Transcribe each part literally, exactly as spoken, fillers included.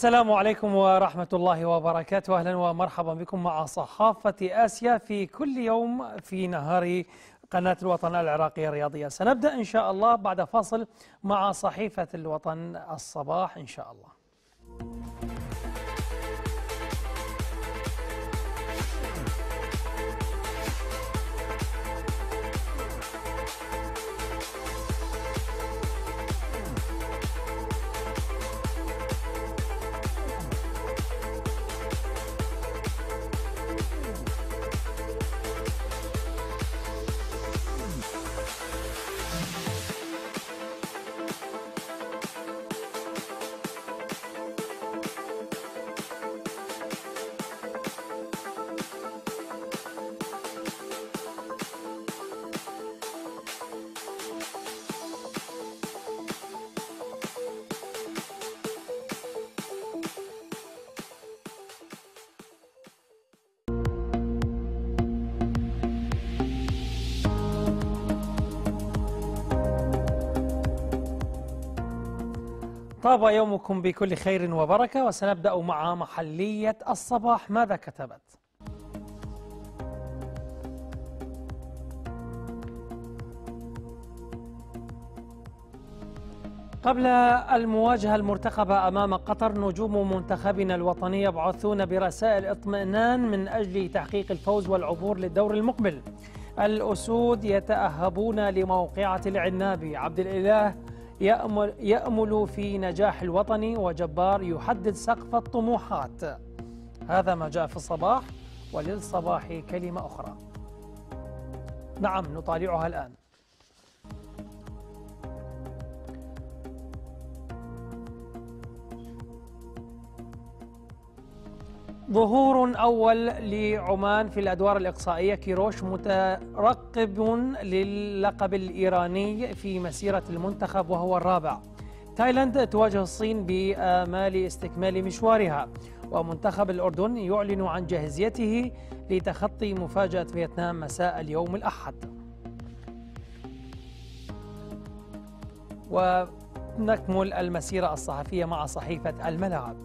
السلام عليكم ورحمة الله وبركاته. أهلا ومرحبا بكم مع صحافة آسيا في كل يوم في نهار قناة الوطن العراقية الرياضية. سنبدأ إن شاء الله بعد فاصل مع صحيفة الوطن الصباح إن شاء الله. طاب يومكم بكل خير وبركة، وسنبدأ مع محلية الصباح. ماذا كتبت؟ قبل المواجهة المرتقبة أمام قطر، نجوم منتخبنا الوطني يبعثون برسائل اطمئنان من أجل تحقيق الفوز والعبور للدور المقبل. الأسود يتأهبون لموقعة العنابي. عبد الإله يأمل, يأمل في نجاح الوطني، وجبار يحدد سقف الطموحات. هذا ما جاء في الصباح، وللصباح كلمة أخرى. نعم، نطالعها الآن. ظهور أول لعمان في الأدوار الإقصائية. كيروش مترقب للقب الإيراني في مسيرة المنتخب وهو الرابع. تايلاند تواجه الصين بآمال استكمال مشوارها. ومنتخب الأردن يعلن عن جاهزيته لتخطي مفاجأة فيتنام مساء اليوم الأحد. ونكمل المسيرة الصحفية مع صحيفة الملاعب.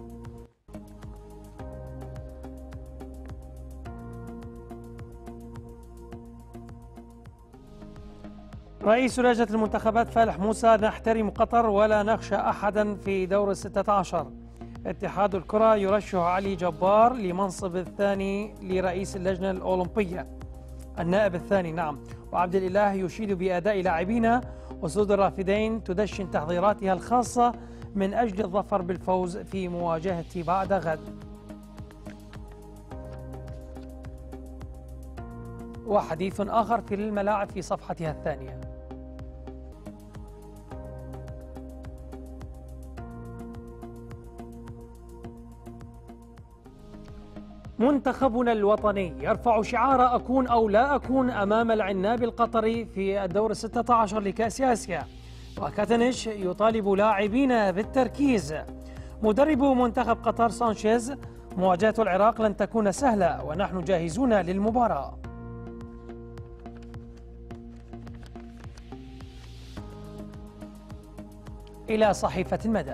رئيس لجنة المنتخبات فالح موسى: نحترم قطر ولا نخشى أحدا في دور الستة عشر. اتحاد الكرة يرشح علي جبار لمنصب الثاني لرئيس اللجنة الأولمبية، النائب الثاني. نعم. وعبد الإله يشيد بأداء لاعبينا. أسود الرافدين تدشن تحضيراتها الخاصة من أجل الظفر بالفوز في مواجهة بعد غد. وحديث آخر في الملاعب في صفحتها الثانية. منتخبنا الوطني يرفع شعار أكون أو لا أكون أمام العناب القطري في الدور الستة عشر لكأس آسيا. وكاتنش يطالب لاعبين بالتركيز. مدرب منتخب قطر سانشيز: مواجهة العراق لن تكون سهلة ونحن جاهزون للمباراة. إلى صحيفة المدى.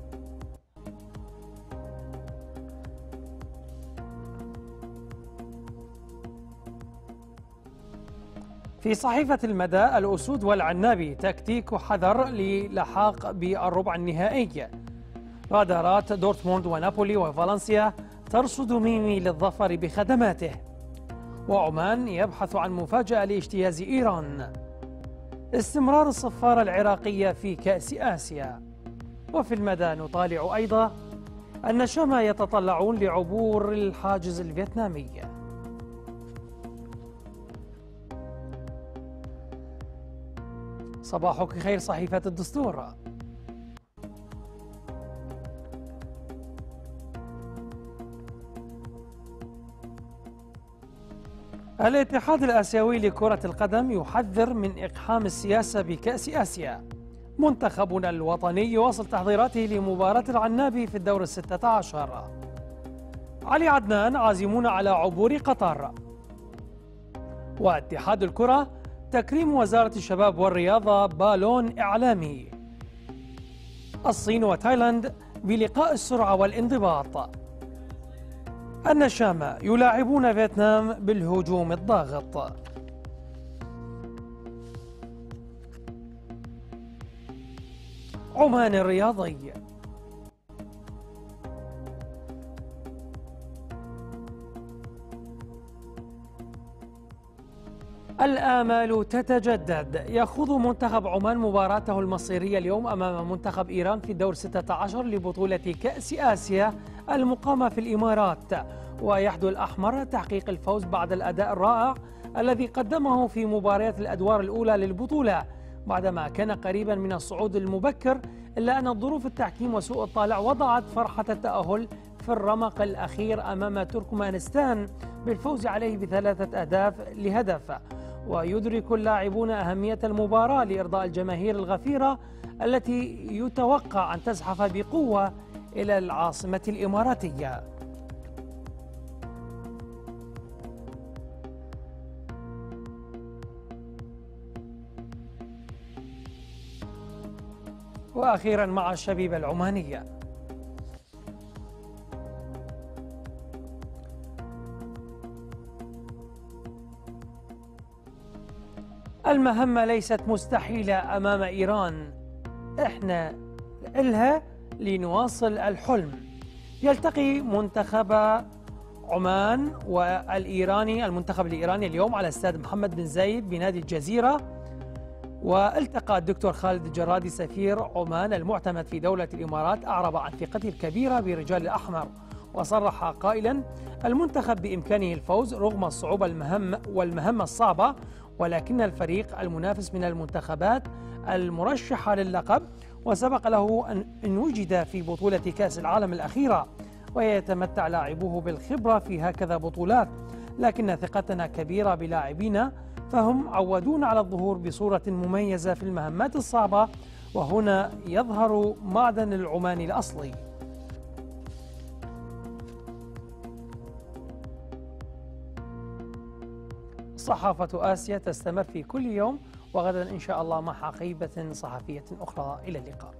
في صحيفة المدى: الأسود والعنابي تكتيك حذر للحاق بالربع النهائي. رادارات دورتموند ونابولي وفالنسيا ترصد ميمي للظفر بخدماته. وعمان يبحث عن مفاجأة لاجتياز إيران. استمرار الصفارة العراقية في كأس آسيا. وفي المدى نطالع أيضا أن الشام يتطلعون لعبور الحاجز الفيتنامي. صباحك خير صحيفة الدستور. الاتحاد الآسيوي لكرة القدم يحذر من إقحام السياسة بكأس آسيا. منتخبنا الوطني يواصل تحضيراته لمباراة العنابي في الدور الستة عشر. علي عدنان: عازمون على عبور قطر. واتحاد الكرة: تكريم وزارة الشباب والرياضة بالون إعلامي. الصين وتايلاند بلقاء السرعة والانضباط. النشامة يلاعبون فيتنام بالهجوم الضاغط. عمان الرياضي. الآمال تتجدد. يخوض منتخب عمان مباراته المصيرية اليوم أمام منتخب إيران في الدور ستة عشر لبطولة كأس آسيا المقامة في الإمارات، ويحدو الأحمر تحقيق الفوز بعد الأداء الرائع الذي قدمه في مباريات الأدوار الأولى للبطولة بعدما كان قريبا من الصعود المبكر، إلا أن ظروف التحكيم وسوء الطالع وضعت فرحة التأهل في الرمق الأخير أمام تركمانستان بالفوز عليه بثلاثة أهداف لهدف. ويدرك اللاعبون أهمية المباراة لإرضاء الجماهير الغفيرة التي يتوقع أن تزحف بقوة إلى العاصمة الإماراتية. وأخيرا مع الشبيبة العمانية. المهمة ليست مستحيلة أمام إيران، إحنا إلها لنواصل الحلم. يلتقي منتخب عمان والإيراني المنتخب الإيراني اليوم على استاد محمد بن زايد بنادي الجزيرة. والتقى الدكتور خالد الجرادي سفير عمان المعتمد في دولة الإمارات، أعرب عن ثقته الكبيرة برجال الأحمر، وصرح قائلا المنتخب بإمكانه الفوز رغم الصعوبة المهم والمهمة الصعبة، ولكن الفريق المنافس من المنتخبات المرشحة للقب، وسبق له أن وجد في بطولة كأس العالم الأخيرة، ويتمتع لاعبوه بالخبرة في هكذا بطولات، لكن ثقتنا كبيرة بلاعبينا، فهم عودون على الظهور بصورة مميزة في المهمات الصعبة، وهنا يظهر معدن العماني الأصلي. صحافة آسيا تستمر في كل يوم، وغدا إن شاء الله مع حقيبة صحفية أخرى. إلى اللقاء.